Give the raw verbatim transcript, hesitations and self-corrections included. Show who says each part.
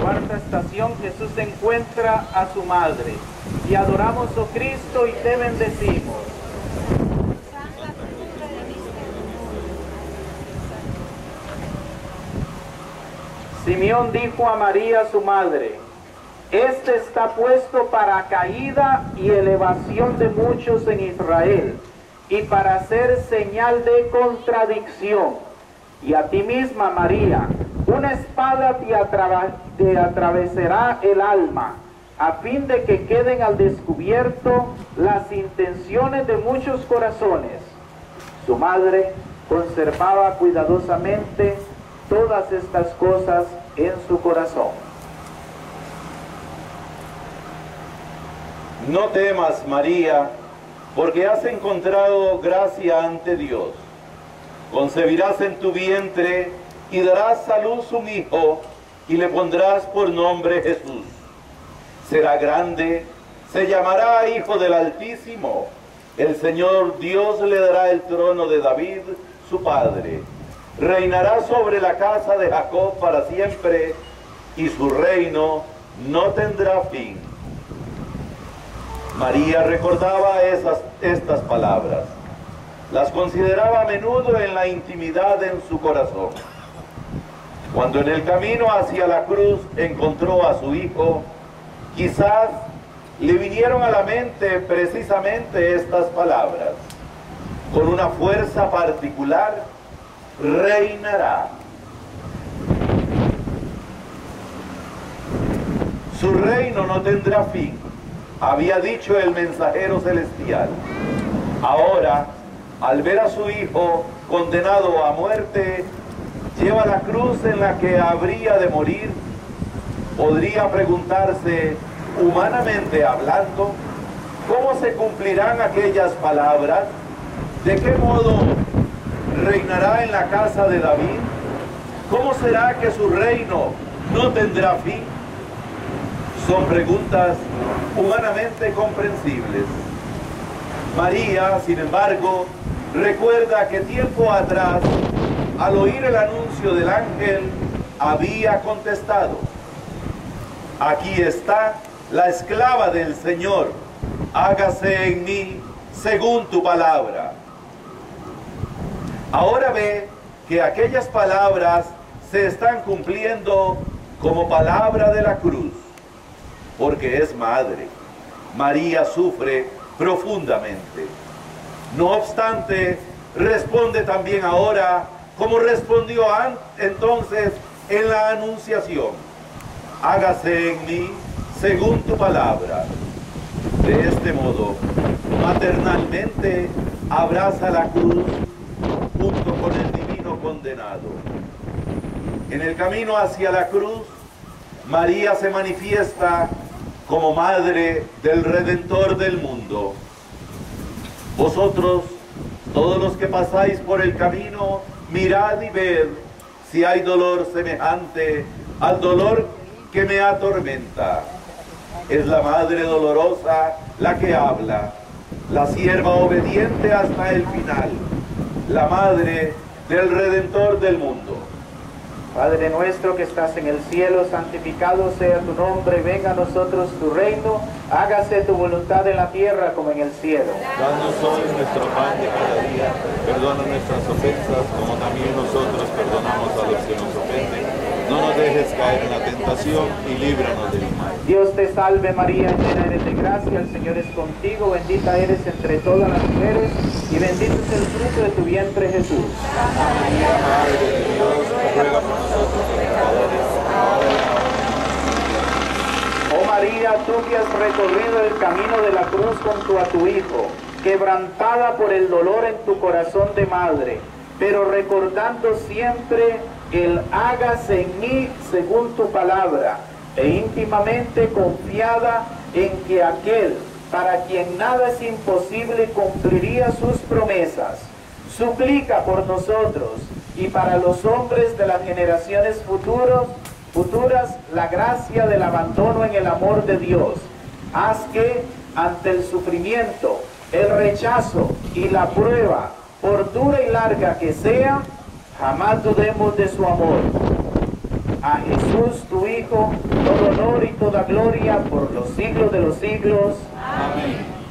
Speaker 1: Cuarta estación, Jesús encuentra a su madre. Y adoramos, oh Cristo, y te bendecimos. Simeón dijo a María, su madre: este está puesto para caída y elevación de muchos en Israel, y para hacer señal de contradicción. Y a ti misma, María, una espada te, atra te atravesará el alma, a fin de que queden al descubierto las intenciones de muchos corazones. Su madre conservaba cuidadosamente todas estas cosas en su corazón.
Speaker 2: No temas, María, porque has encontrado gracia ante Dios. Concebirás en tu vientre y darás a luz un hijo, y le pondrás por nombre Jesús. Será grande, se llamará Hijo del Altísimo. El Señor Dios le dará el trono de David, su padre. Reinará sobre la casa de Jacob para siempre, y su reino no tendrá fin. María recordaba esas, estas palabras. Las consideraba a menudo en la intimidad en su corazón. Cuando en el camino hacia la cruz encontró a su hijo, quizás le vinieron a la mente precisamente estas palabras. Con una fuerza particular, reinará. Su reino no tendrá fin, había dicho el mensajero celestial. Ahora, al ver a su hijo condenado a muerte, lleva la cruz en la que habría de morir. Podría preguntarse, humanamente hablando, ¿cómo se cumplirán aquellas palabras? ¿De qué modo reinará en la casa de David? ¿Cómo será que su reino no tendrá fin? Son preguntas humanamente comprensibles. María, sin embargo, recuerda que tiempo atrás, al oír el anuncio del ángel, había contestado: aquí está la esclava del Señor, hágase en mí según tu palabra. Ahora ve que aquellas palabras se están cumpliendo como palabra de la cruz, porque es madre. María sufre profundamente. No obstante, responde también ahora como respondió entonces en la anunciación: hágase en mí según tu palabra. De este modo, maternalmente abraza la cruz junto con el divino condenado. En el camino hacia la cruz, María se manifiesta como madre del Redentor del mundo. Vosotros, todos los que pasáis por el camino, mirad y ved si hay dolor semejante al dolor que me atormenta. Es la madre dolorosa la que habla, la sierva obediente hasta el final, la madre del Redentor del mundo.
Speaker 1: Padre nuestro que estás en el cielo, santificado sea tu nombre, venga a nosotros tu reino, hágase tu voluntad en la tierra como en el cielo.
Speaker 2: Danos hoy nuestro pan de cada día, perdona nuestras ofensas como también nosotros perdonamos a los que nos ofenden. No nos dejes caer en la tentación y líbranos del mal.
Speaker 1: Dios te salve María, llena eres de gracia, el Señor es contigo, bendita eres entre todas las mujeres y bendito es el fruto de tu vientre Jesús.
Speaker 2: Santa María, Madre de Dios, ruega por nosotros pecadores, ahora y en la hora de nuestra muerte.
Speaker 1: Oh María, tú que has recorrido el camino de la cruz junto a tu Hijo, quebrantada por el dolor en tu corazón de madre, pero recordando siempre el hágase en mí según tu palabra, e íntimamente confiada en que aquel para quien nada es imposible cumpliría sus promesas, suplica por nosotros y para los hombres de las generaciones futuros, futuras la gracia del abandono en el amor de Dios. Haz que ante el sufrimiento, el rechazo y la prueba, por dura y larga que sea, jamás dudemos de su amor. a Jesús tu Hijo, todo honor y toda gloria por los siglos de los siglos.
Speaker 3: Amén.